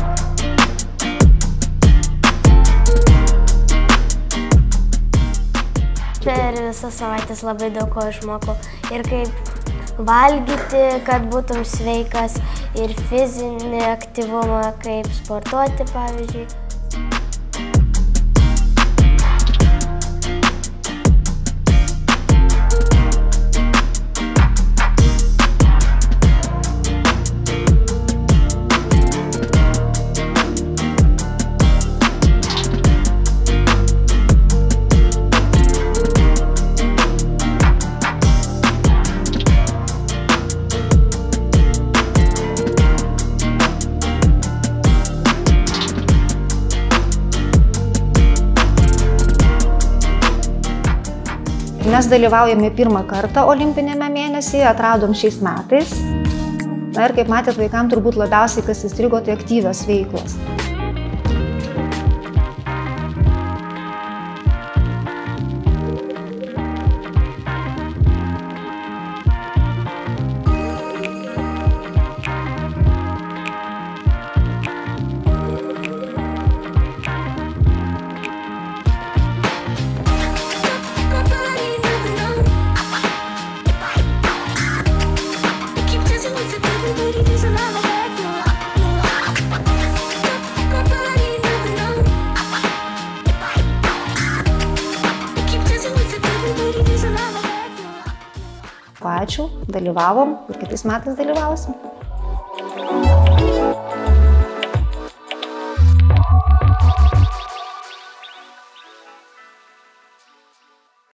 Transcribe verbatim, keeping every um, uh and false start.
Per visas savaitės labai daug ko išmokau. Ir kaip valgyti, kad būtum sveikas, ir fizinį aktyvumą, kaip sportuoti, pavyzdžiui. Mes dalyvaujame pirmą kartą olimpinėme mėnesyje, atradom šiais metais. Na ir kaip matėt, vaikams turbūt labiausiai kas įstrigo, tai aktyvios veiklos. Ačiū, dalyvavom ir kitais metais dalyvausim.